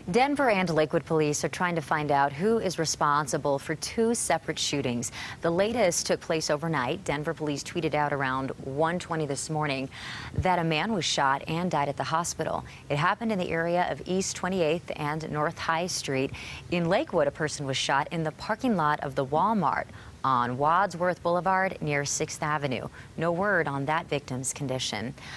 Denver and Lakewood police are trying to find out who is responsible for two separate shootings. The latest took place overnight. Denver police tweeted out around 1:20 this morning that a man was shot and died at the hospital. It happened in the area of East 28th and North High Street. In Lakewood, a person was shot in the parking lot of the Walmart on Wadsworth Boulevard near 6th Avenue. No word on that victim's condition.